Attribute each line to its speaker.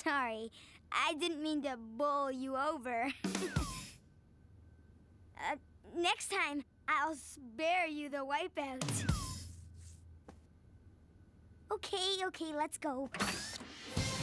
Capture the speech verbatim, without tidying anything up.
Speaker 1: sorry. I didn't mean to bowl you over. uh, next time, I'll spare you the wipeout. Okay, okay, let's go.